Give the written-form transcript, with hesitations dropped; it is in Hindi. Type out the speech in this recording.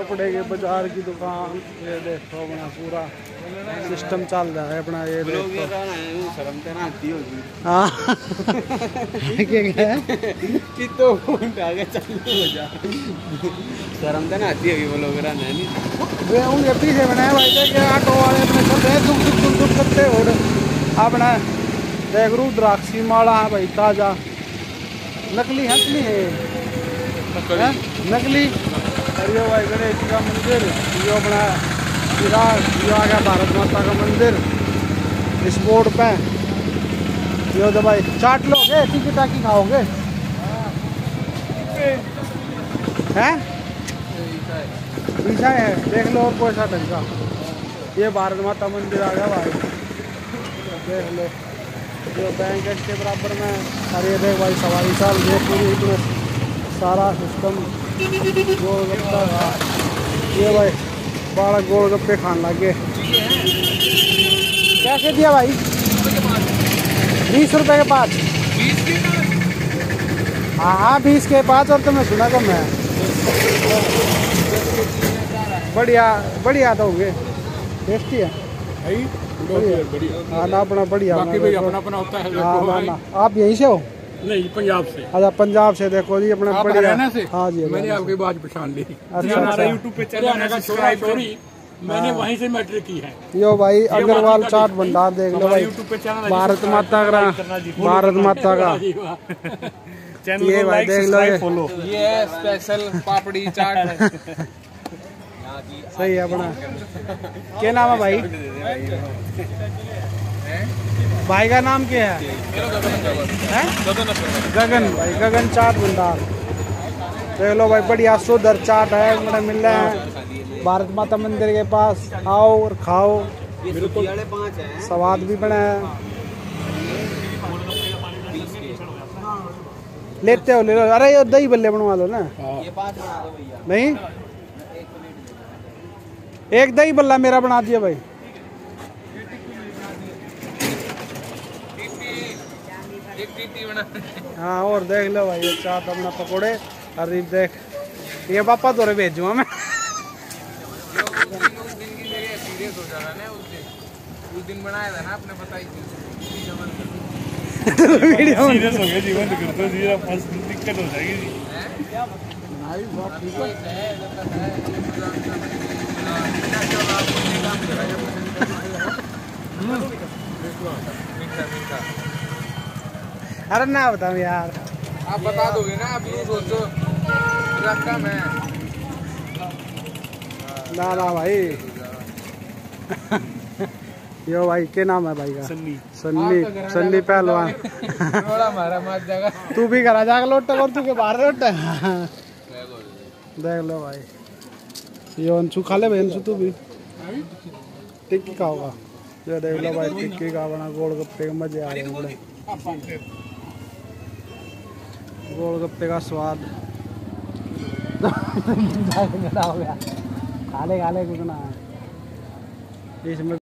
कपड़े के बाजार की दुकान। ये देखो अपना पूरा सिस्टम चल रहा है अपना। ये देखो हाँ शर्म तो ना आती होगी वो लोग नहीं वे उनके पीछे बनाए भाई थे कि ऑटो वाले अपने चल रहे दुख करते और अपना देख रुद्राक्षी माला है भाई ताजा नकली है नकली। और ये भाई गणेश जी का मंदिर ये अपना चिराग ये आ गया भारत माता का मंदिर इस बोर्ड पे। ये तो भाई चाट लोगे टिकी टाकी खाओगे हैं पीछा है देख लो और कोई सा ढंग का। ये भारत माता मंदिर आ गया भाई देख लो जो बैंक के बराबर में। अरे देख भाई सवारी साल ये पूरी इतना सारा सिस्टम गोलगप्पा था। ये भाई बारह गोलगप्पे खाने लगे। कैसे दिया भाई 20 रुपए के 5। हाँ 20 के 5 और तुम्हें सुना कम है। बढ़िया बढ़िया तो होंगे टेस्टी है हाँ ना अपना बढ़िया अपना होता है। आप यहीं से हो? नहीं पंजाब से। अच्छा पंजाब से देखो जी अपना बढ़िया। हाँ जी मैंने आपकी बात पहचान ली। अच्छा यूट्यूब पे चैनल है सब्सक्राइब करी मैंने वहीं से मैट्रिक की है। यो भाई अग्रवाल चाट भंडार देख लो भाई भारत माता का चैनल ये भाई देख लो ये स्पेशल पापड़ी चाट है। सही है अपना। क्या नाम है भाई? भाई का नाम क्या है? गगन भाई गगन चाट भंडार देख लो भाई बढ़िया सुधर चाट है मतलब मिल रहा है भारत माता मंदिर के पास। आओ और खाओ स्वाद भी बना है। लेते हो ले लो। अरे ये दही बल्ले बनवा लो ना। नहीं एक दही बल्ला मेरा बना दिया भाई। हाँ और देख लो भाई ये चाट अपना पकोड़े। अरे देख ये पापा तोरे भेजूंगा मैं। उस दिन बनाया था ना आपने बताई थी सीरियस हो गया जीवन करते दिक्कत हो जाएगी। अरे ना बताओ यार आप बता दोगे ना आप यूँ सोचो रकम है ना भाई। यो भाई क्या नाम है भाई का? सन्नी पहलवान। तू भी करा जाकर लोटा और तू के बाहर लोटा। देख लो भाई ये अंशु खा ले भाई अंशु तू भी टिक्की खाओगा। ये देख लो भाई टिक्की का बना गोलगप्पे के मजे आ रहे हैं बड़े। गोलगप्पे का स्वाद खा ले कुछ ना इसमें।